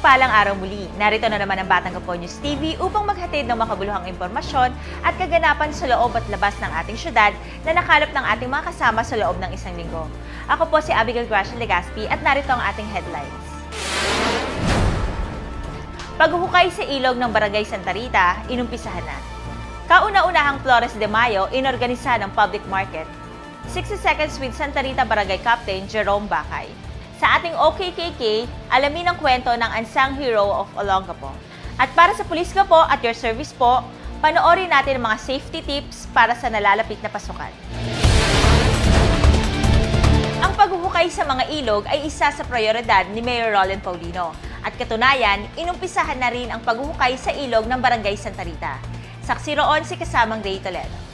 Mapagpalang araw muli. Narito na naman ang Batang Quiapo News TV upang maghatid ng makabuluhang impormasyon at kaganapan sa loob at labas ng ating syudad na nakalap ng ating mga kasama sa loob ng isang linggo. Ako po si Abigail Gracia Legaspi at narito ang ating headlines. Paghuhukay sa ilog ng Barangay Santa Rita, inumpisahan na. Kauna-unahang Flores de Mayo, inorganisa ng public market. 60 Seconds with Santa Rita Barangay Captain Jerome Bacay. Sa ating OKKK, alamin ang kwento ng unsung hero of Olongapo. At para sa Police Quiapo at your service po, panoorin natin ang mga safety tips para sa nalalapit na pasukan. Ang paghuhukay sa mga ilog ay isa sa prioridad ni Mayor Roland Paulino. At katunayan, inumpisahan na rin ang paghuhukay sa ilog ng Barangay Santa Rita. Saksi roon si kasamang Ray Toledo.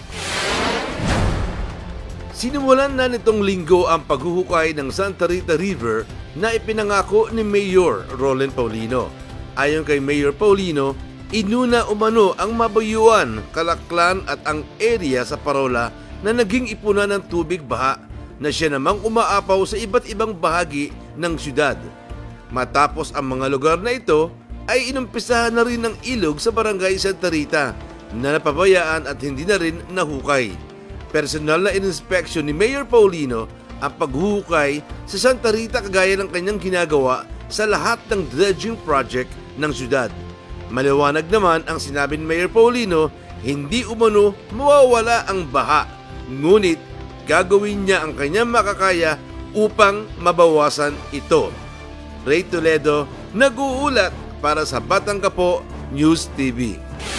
Sinimulan na nitong linggo ang paghuhukay ng Santa Rita River na ipinangako ni Mayor Roland Paulino. Ayon kay Mayor Paulino, inuna umano ang Mabayuan, Calaklan at ang area sa Parola na naging ipunan ng tubig baha na siya namang umaapaw sa iba't ibang bahagi ng syudad. Matapos ang mga lugar na ito, ay inumpisahan na rin ng ilog sa Barangay Santa Rita na napabayaan at hindi na rin nahukay. Personal na in-inspection ni Mayor Paulino ang paghuhukay sa Santa Rita kagaya ng kanyang ginagawa sa lahat ng dredging project ng syudad. Maliwanag naman ang sinabi ni Mayor Paulino, hindi umano mawawala ang baha, ngunit gagawin niya ang kanyang makakaya upang mabawasan ito. Ray Toledo, nag-uulat para sa Batang Quiapo News TV.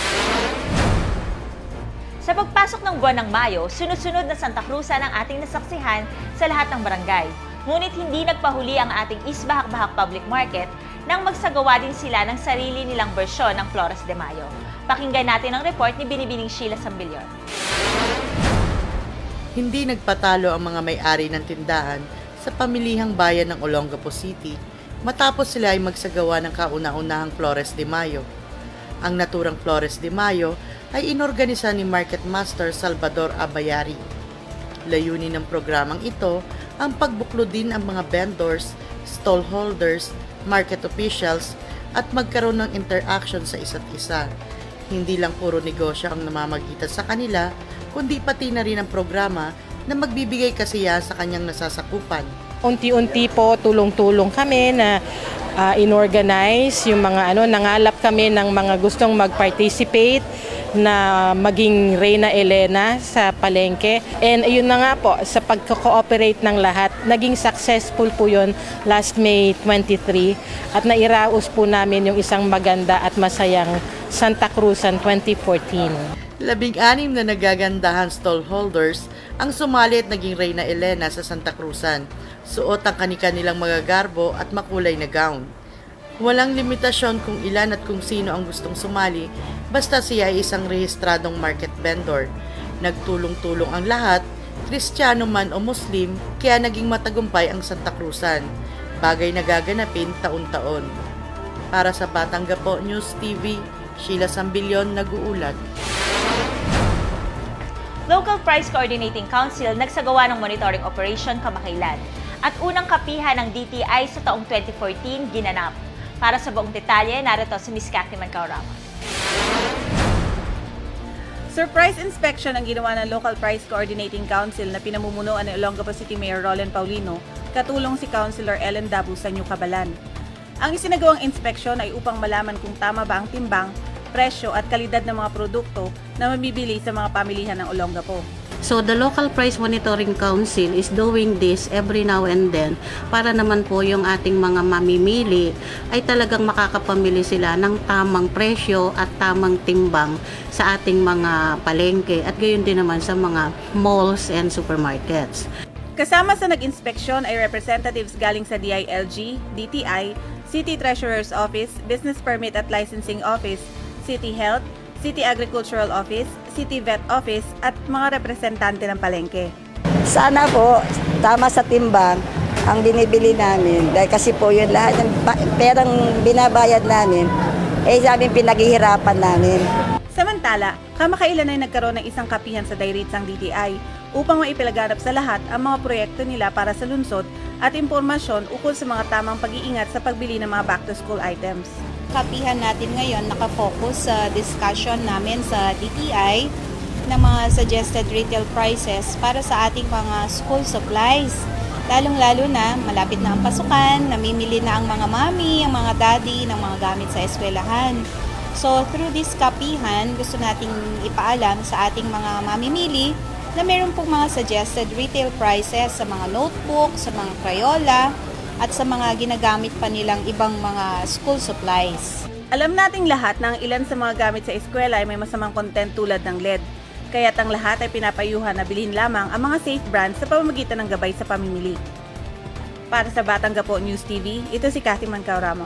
Sa pagpasok ng buwan ng Mayo, sunod-sunod na Santa Cruzan ang ating nasaksihan sa lahat ng barangay. Ngunit hindi nagpahuli ang ating Isbahak-Bahak Public Market nang magsagawa din sila ng sarili nilang bersyon ng Flores de Mayo. Pakinggan natin ang report ni Binibining Sheila Sambilyon. Hindi nagpatalo ang mga may-ari ng tindahan sa pamilihang bayan ng Olongapo City matapos sila ay magsagawa ng kauna-unahang Flores de Mayo. Ang naturang Flores de Mayo ay inorganisa ni Market Master Salvador Abayari. Layunin ng programang ito ang pagbuklodin ang mga vendors, stallholders, market officials at magkaroon ng interaction sa isa't isa. Hindi lang puro negosyo ang namamagitan sa kanila, kundi pati na rin ang programa na magbibigay kasiyahan sa kanyang nasasakupan. Unti-unti po tulong-tulong kami na inorganize yung mga nangalap kami ng mga gustong mag-participate na maging Reyna Elena sa palengke. And ayun na nga po, sa pagko-cooperate ng lahat, naging successful po yun last May 23 at nairaos po namin yung isang maganda at masayang Santa Cruzan 2014. 16 na nagagandahan stallholders ang sumali at naging Reyna Elena sa Santa Cruzan. Suot ang kani-kanilang mga garbo at makulay na gown. Walang limitasyon kung ilan at kung sino ang gustong sumali, basta siya ay isang rehistradong market vendor. Nagtulong-tulong ang lahat, Kristiyano man o Muslim, kaya naging matagumpay ang Santa Cruzan. Bagay na gaganapin taon-taon. Para sa Batang Quiapo News TV, Sheila Sambilyon nag-uulat. Local Price Coordinating Council nagsagawa ng monitoring operation kamakailan at unang kapihan ng DTI sa taong 2014 ginanap. Para sa buong detalye, narito si Ms. Cathy Mancao Ramos. Surprise inspection ang ginawa ng Local Price Coordinating Council na pinamumunuan ng Olongapo City Mayor Roland Paulino, katulong si Councilor Ellen Dabu sa New Cabalan. Ang isinagawang inspeksyon ay upang malaman kung tama ba ang timbang, presyo at kalidad ng mga produkto na mabibili sa mga pamilihan ng Olongapo. So the Local Price Monitoring Council is doing this every now and then para naman po yung ating mga mamimili ay talagang makakapamili sila ng tamang presyo at tamang timbang sa ating mga palengke at gayon din naman sa mga malls and supermarkets. Kasama sa nag-inspeksyon ay representatives galing sa DILG, DTI, City Treasurer's Office, Business Permit at Licensing Office, City Health, City Agricultural Office, City Vet Office at mga representante ng palengke. Sana po tama sa timbang ang binibili namin dahil kasi po yun lahat ng perang binabayad namin sabi pinaghihirapan namin. Samantala, Samantala, kamakailan ay nagkaroon ng isang kapihan sa Dairitsang DTI upang maipilaganap sa lahat ang mga proyekto nila para sa lungsod at impormasyon ukol sa mga tamang pag-iingat sa pagbili ng mga back-to-school items. Kapihan natin ngayon nakafocus sa discussion namin sa DTI ng mga suggested retail prices para sa ating mga school supplies. Lalong-lalo na, malapit na ang pasukan, namimili na ang mga mami, ang mga daddy ng mga gamit sa eskwelahan. So, through this kapihan, gusto nating ipaalam sa ating mga mamimili na meron pong mga suggested retail prices sa mga notebook, sa mga Crayola, at sa mga ginagamit pa nilang ibang mga school supplies. Alam nating lahat na ang ilan sa mga gamit sa eskwela ay may masamang content tulad ng lead. Kaya't ang lahat ay pinapayuhan na bilhin lamang ang mga safe brands sa pamamagitan ng gabay sa pamimili. Para sa Batang Gapo News TV, ito si Cathy Mancao Ramos.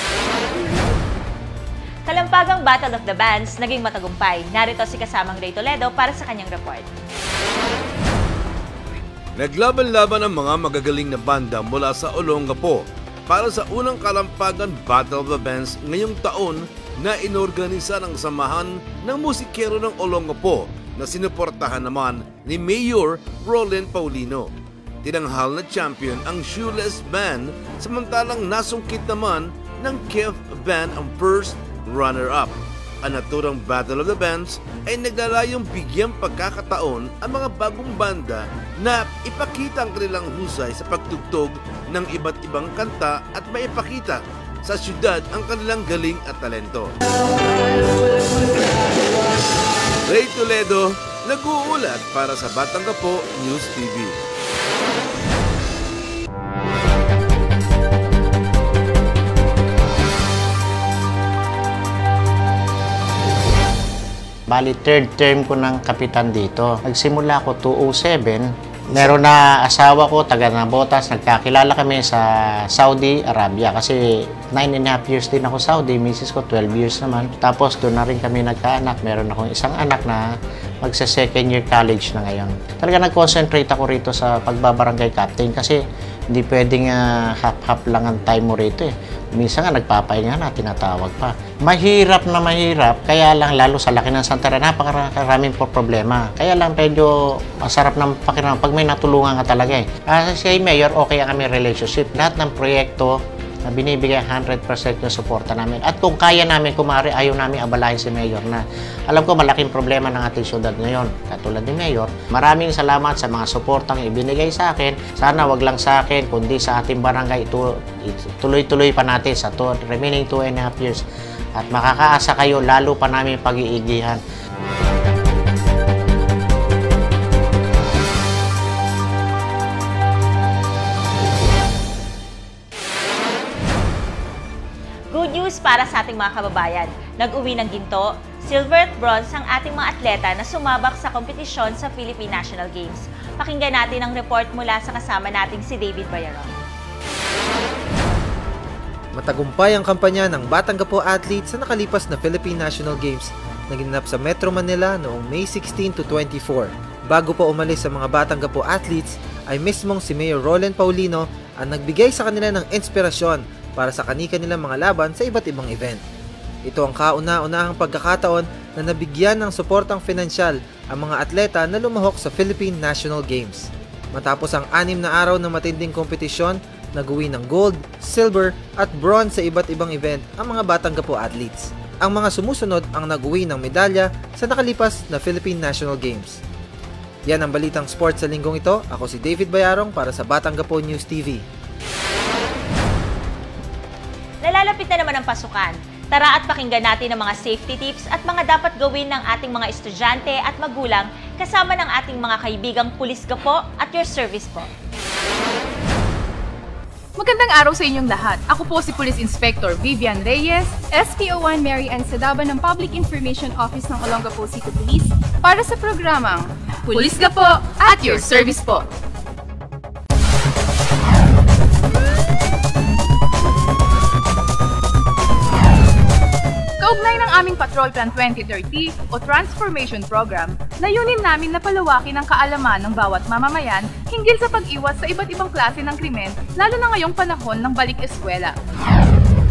Kalampagang Battle of the Bands naging matagumpay. Narito si kasamang Ray Toledo para sa kanyang report. Naglaban-laban ang mga magagaling na banda mula sa Olongapo para sa unang kalampagan Battle of the Bands ngayong taon na inorganisa ng samahan ng musikero ng Olongapo na sinuportahan naman ni Mayor Roland Paulino. Tinanghal na champion ang Shoeless Band, samantalang nasungkit naman ng Kev Band ang first runner-up. Ang naturang Battle of the Bands ay naglalayong bigyang pagkakataon ang mga bagong banda na ipakita ang kanilang husay sa pagtugtog ng iba't ibang kanta at maipakita sa syudad ang kanilang galing at talento. Ray Toledo, nag-uulat para sa Batang Gapo News TV. Bali, third term ko ng kapitan dito. Nagsimula ko 2007. Meron na asawa ko, taga Nabotas. Nagkakilala kami sa Saudi Arabia kasi 9.5 years din ako Saudi. Misis ko 12 years naman. Tapos doon na rin kami nagkaanak. Meron akong isang anak na magsa-second year college na ngayon. Talaga nag-concentrate ako rito sa pagbabarangay captain kasi hindi pwedeng half-half lang ang time mo rito eh. Minsan nga nagpapahinga na, tinatawag pa. Mahirap na mahirap, kaya lang lalo sa laki ng Santa Rosa, napakaraming problema. Kaya lang medyo masarap ng pakiramdam pag may natulungan ka talaga eh. Si Mayor, okay ang aming relationship. Lahat ng proyekto na binibigay 100% yung suporta namin. At kung kaya namin, kumari, ayaw namin abalahin si Mayor na. Alam ko malaking problema ng ating syudad ngayon. Katulad ni Mayor, maraming salamat sa mga suportang ibinigay sa akin. Sana wag lang sa akin, kundi sa ating barangay. Tuloy-tuloy pa natin sa remaining 2.5 years. At makakaasa kayo, lalo pa namin pag-iigihan. Good news para sa ating mga kababayan. Nag-uwi ng ginto, silver at bronze ang ating mga atleta na sumabak sa kompetisyon sa Philippine National Games. Pakinggan natin ang report mula sa kasama nating si David Bayaron. Matagumpay ang kampanya ng Batang Gapo athletes sa nakalipas na Philippine National Games na ginanap sa Metro Manila noong May 16 to 24. Bago pa umalis sa mga Batang Gapo athletes, ay mismong si Mayor Roland Paulino ang nagbigay sa kanila ng inspirasyon para sa kani-kanilang mga laban sa iba't ibang event. Ito ang kauna-unahang pagkakataon na nabigyan ng suportang pinansyal ang mga atleta na lumahok sa Philippine National Games. Matapos ang 6 na araw na matinding kompetisyon, nag-uwi ng gold, silver at bronze sa iba't ibang event ang mga Batang Gapo athletes. Ang mga sumusunod ang nag-uwi ng medalya sa nakalipas na Philippine National Games. Yan ang balitang sports sa linggong ito. Ako si David Bayarong para sa Batang Gapo News TV. Nalalapit na naman ang pasukan. Tara at pakinggan natin ang mga safety tips at mga dapat gawin ng ating mga estudyante at magulang kasama ng ating mga kaibigang Pulis Gapo at your service po. Magandang araw sa inyong lahat. Ako po si Police Inspector Vivian Reyes, SPO1 Mary Ann Sadaban ng Public Information Office ng Olongapo City Police para sa programang Pulis Gapo at your service po. Kaugnay ng aming Patrol Plan 2030 o Transformation Program, layunin namin na palawakin ang kaalaman ng bawat mamamayan hinggil sa pag-iwas sa iba't ibang klase ng krimen, lalo na ngayong panahon ng balik eskwela.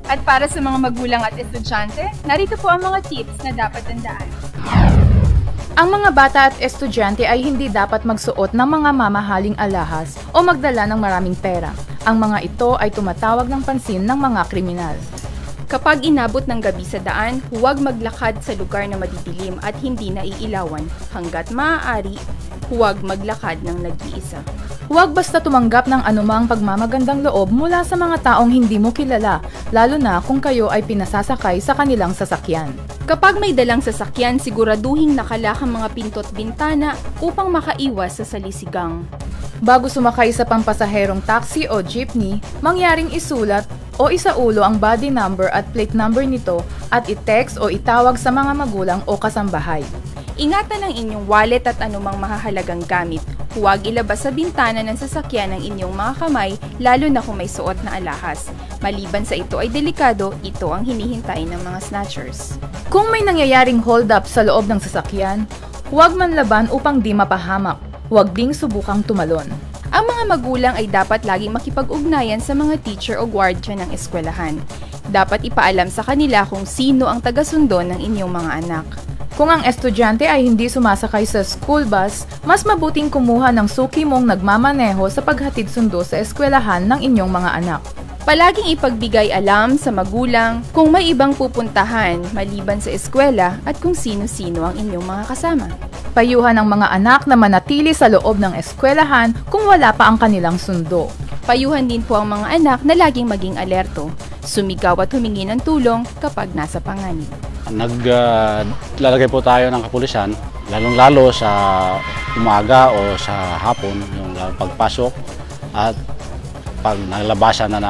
At para sa mga magulang at estudyante, narito po ang mga tips na dapat tandaan. Ang mga bata at estudyante ay hindi dapat magsuot ng mga mamahaling alahas o magdala ng maraming pera. Ang mga ito ay tumatawag ng pansin ng mga kriminal. Kapag inabot ng gabi sa daan, huwag maglakad sa lugar na madidilim at hindi naiilawan. Hanggat maaari, huwag maglakad ng nag-iisa. Huwag basta tumanggap ng anumang pagmamagandang loob mula sa mga taong hindi mo kilala, lalo na kung kayo ay pinasasakay sa kanilang sasakyan. Kapag may dalang sasakyan, siguraduhing nakalak ang mga pinto't bintana upang makaiwas sa salisigang. Bago sumakay sa pampasaherong taxi o jeepney, mangyaring isulat o isaulo ang body number at plate number nito at i-text o itawag sa mga magulang o kasambahay. Ingatan ang inyong wallet at anumang mahahalagang gamit. Huwag ilabas sa bintana ng sasakyan ng inyong mga kamay, lalo na kung may suot na alahas. Maliban sa ito ay delikado, ito ang hinihintay ng mga snatchers. Kung may nangyayaring hold up sa loob ng sasakyan, huwag manlaban upang di mapahamak. Huwag ding subukang tumalon. Ang mga magulang ay dapat laging makipag-ugnayan sa mga teacher o guardian ng eskwelahan. Dapat ipaalam sa kanila kung sino ang taga-sundo ng inyong mga anak. Kung ang estudyante ay hindi sumasakay sa school bus, mas mabuting kumuha ng suki mong nagmamaneho sa paghatid sundo sa eskwelahan ng inyong mga anak. Palaging ipagbigay alam sa magulang kung may ibang pupuntahan maliban sa eskwela at kung sino-sino ang inyong mga kasama. Payuhan ang mga anak na manatili sa loob ng eskwelahan kung wala pa ang kanilang sundo. Payuhan din po ang mga anak na laging maging alerto, sumigaw at humingi ng tulong kapag nasa panganib. Naglalagay po tayo ng kapulisan, lalong-lalo sa umaga o sa hapon, yung pagpasok at pag nalabasan na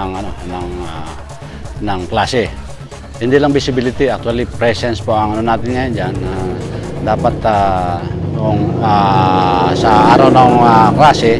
ng klase. Hindi lang visibility, actually presence po ang natin ngayon dyan. Dapat sa araw ng klase,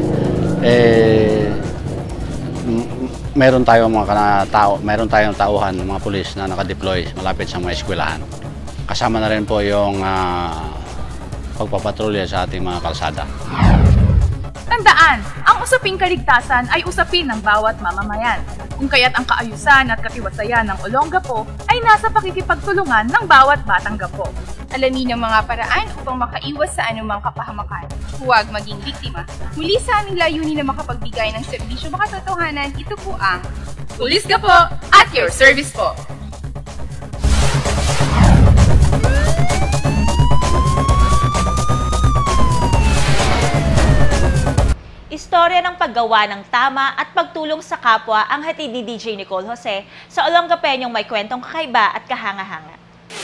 meron tayong tauhan, mga pulis na nakadeploy malapit sa mga eskwelahan. Kasama na rin po yung pagpapatrolya sa ating mga kalsada. Tandaan, ang usaping kaligtasan ay usapin ng bawat mamamayan. Kung kaya't ang kaayusan at katiwasayan ng Olongapo ay nasa pakikipagtulungan ng bawat batang gapo. Alamin ang mga paraan upang makaiwas sa anumang kapahamakan. Huwag maging biktima. Muli sa aming layunin na makapagbigay ng serbisyo makatotohanan, ito po ang Pulis Gapo at your service po! Istorya ng paggawa ng tama at pagtulong sa kapwa ang hatid ni DJ Nicole Jose sa Olongapeñong may kwentong kakaiba at kahanga-hanga.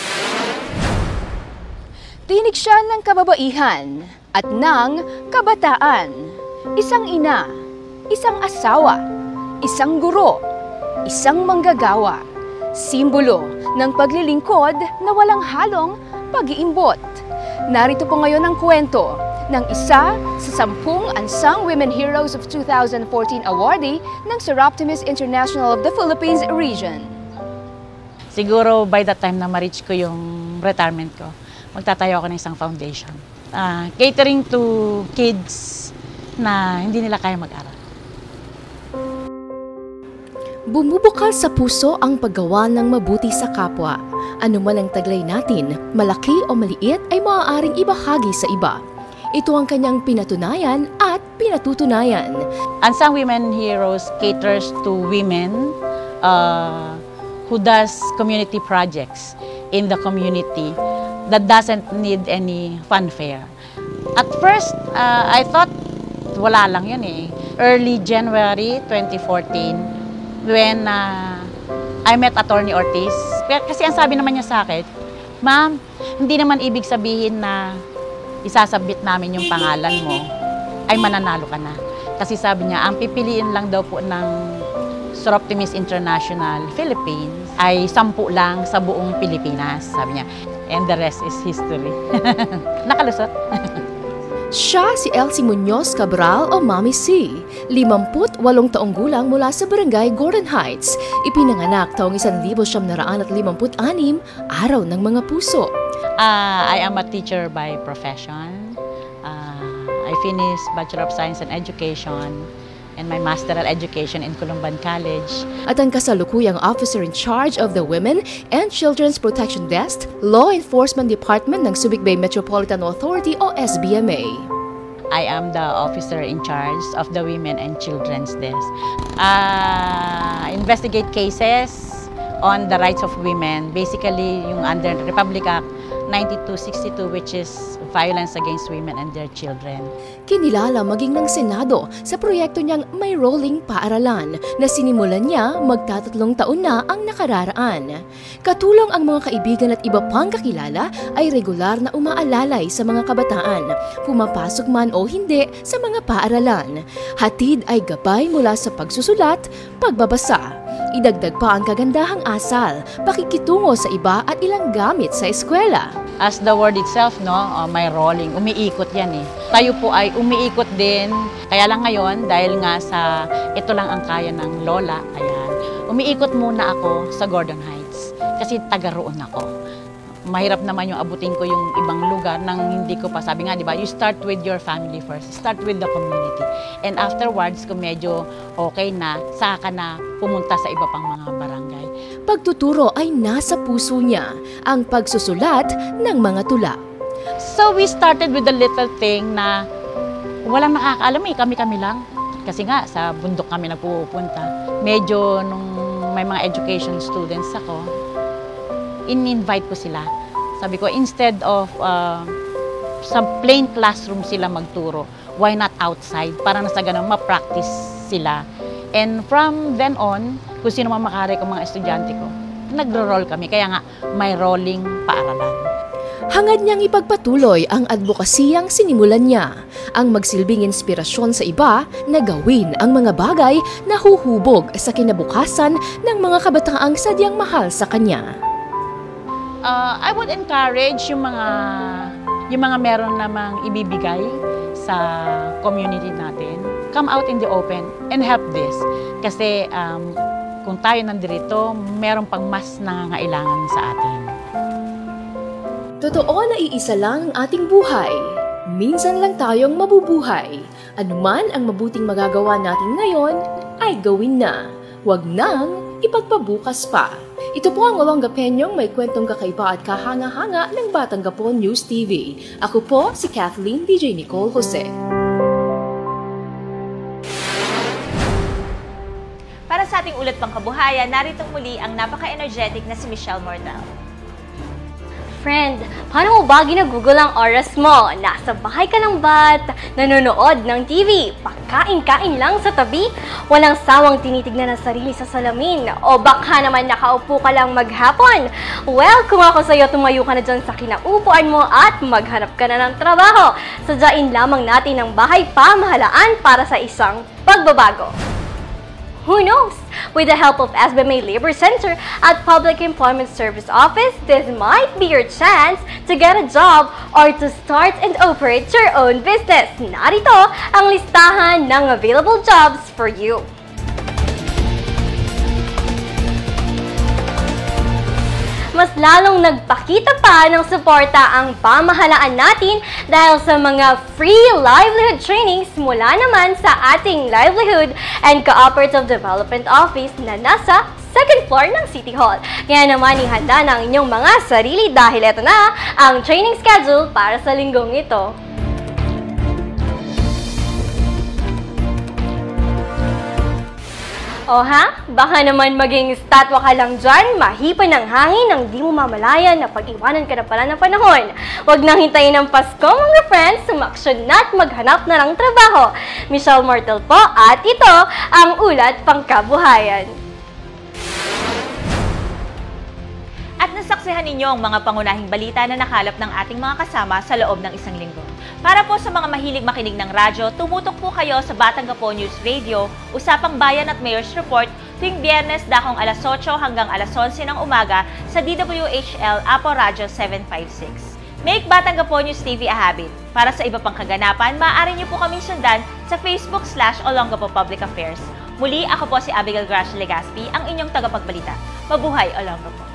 Tinig siya ng kababaihan at ng kabataan. Isang ina, isang asawa, isang guro, isang manggagawa. Simbolo ng paglilingkod na walang halong pag-iimbot. Narito po ngayon ang kwento ng isa sa 10 Unsung Women Heroes of 2014 awardee ng Seroptimus International of the Philippines Region. Siguro by the time na ma-reach ko yung retirement ko, magtatayo ako ng isang foundation. Catering to kids na hindi nila kaya mag-aral. Bumubukal sa puso ang paggawa ng mabuti sa kapwa. Ano man ang taglay natin, malaki o maliit ay maaaring ibahagi sa iba. Ito ang kanyang pinatunayan at pinatutunayan. Unsung Women Heroes caters to women who does community projects in the community that doesn't need any fanfare. At first, I thought wala lang yun eh. Early January 2014, when I met Attorney Ortiz, kasi ang sabi naman niya sa akin, "Ma'am, hindi naman ibig sabihin na isasabit namin yung pangalan mo, ay mananalo ka na." Kasi sabi niya, ang pipiliin lang daw po ng Seroptimus International Philippines ay 10 lang sa buong Pilipinas, sabi niya. And the rest is history. Nakalusot. Siya si Elsie Muñoz Cabral o Mami C, 58 taong gulang mula sa Barangay Gordon Heights. Ipinanganak taong 1956, araw ng mga puso. I am a teacher by profession. I finished Bachelor of Science in Education and my masteral education in Columban College. At ang kasalukuyang officer in charge of the Women and Children's Protection Desk, Law Enforcement Department ng Subic Bay Metropolitan Authority o SBMA. I am the officer in charge of the Women and Children's Desk. Investigate cases on the rights of women, basically yung under Republic Act 9262, which is violence against women and their children. Kinilala maging ng Senado sa proyekto niyang May Rolling Paaralan na sinimulan niya magtatatlong taon na ang nakararaan. Katulong ang mga kaibigan at iba pang kakilala ay regular na umaalalay sa mga kabataan, pumapasok man o hindi sa mga paaralan. Hatid ay gabay mula sa pagsusulat, pagbabasa. Idagdag pa ang kagandahang asal, pakikitungo sa iba at ilang gamit sa eskwela. As the word itself, may rolling, umiikot yan eh. Tayo po ay umiikot din, kaya lang ngayon, dahil nga sa ito lang ang kaya ng lola, ayan, umiikot muna ako sa Gordon Heights, kasi taga roon ako. Mahirap naman yung abutin ko yung ibang lugar nang hindi ko pa, sabi nga, di ba, you start with your family first, start with the community. And afterwards, kung medyo okay na, saka na pumunta sa iba pang mga barangay. Pagtuturo ay nasa puso niya, ang pagsusulat ng mga tula. So we started with the little thing na walang nakakaalam kami-kami lang. Kasi nga, sa bundok kami nagpupunta. Medyo nung may mga education students ako, in-invite ko sila. Sabi ko, instead of sa plain classroom sila magturo, why not outside? Para na sa ganun, ma-practice sila. And from then on, kung sino man makari ko mga estudyante ko, nagro-roll kami. Kaya nga, may rolling paaralan. Hangad niyang ipagpatuloy ang advokasiyang sinimulan niya, ang magsilbing inspirasyon sa iba na gawin ang mga bagay na huhubog sa kinabukasan ng mga kabataang sadyang mahal sa kanya. I would encourage yung mga meron namang ibibigay sa community natin. Come out in the open and help this. Kasi kung tayo nandirito, meron pang mas nangangailangan sa atin. Totoo na iisa lang ang ating buhay. Minsan lang tayong mabubuhay. Anuman ang mabuting magagawa natin ngayon, ay gawin na. Huwag nang ipagpabukas pa. Ito po ang Olongapeñong may kwentong kakaiba at kahanga-hanga ng Batanggapon News TV. Ako po si Kathleen DJ Nicole Jose. Para sa ating ulat pang kabuhayan, narito muli ang napaka-energetic na si Michelle Mortal. Friend, paano mo ba ginagugol ang oras mo? Nasa bahay ka lang ba't nanonood ng TV? Pagkain-kain lang sa tabi? Walang sawang tinitignan ang sarili sa salamin? O baka naman nakaupo ka lang maghapon? Well, kung ako sa'yo, tumayo ka na dyan sa kinaupuan mo at maghanap ka na ng trabaho. Sadyain lamang natin ang bahay pamahalaan para sa isang pagbabago. Who knows? With the help of SBMA Labor Center at Public Employment Service Office, this might be your chance to get a job or to start and operate your own business. Narito ang listahan ng available jobs for you. Mas lalong nagpakita pa ng suporta ang pamahalaan natin dahil sa mga free livelihood trainings mula naman sa ating Livelihood and Cooperative Development Office na nasa second floor ng City Hall. Kaya naman ihanda na ang inyong mga sarili dahil ito na ang training schedule para sa linggong ito. O ha? Baka naman maging statwa ka lang dyan, mahipan ng hangin nang di mo mamalayan na pag-iwanan ka na pala ng panahon. Huwag nang hintayin ng Pasko mga friends, sumaksyon na at maghanap na ng trabaho. Michelle Mortal po at ito ang ulat pangkabuhayan. At nasaksihan ninyo ang mga pangunahing balita na nakalap ng ating mga kasama sa loob ng isang linggo. Para po sa mga mahilig makinig ng radyo, tumutok po kayo sa Batanggapon News Radio, Usapang Bayan at Mayor's Report tuwing Biyernes dakong alas 8 hanggang alas 11 ng umaga sa DWHL Apo Radio 756. Make Batanggapon News TV a habit. Para sa iba pang kaganapan, maaari niyo po kaming sundan sa Facebook/Olongapo Public Affairs. Muli, ako po si Abigail Gracia Legaspi, ang inyong tagapagbalita. Mabuhay, Olongapo!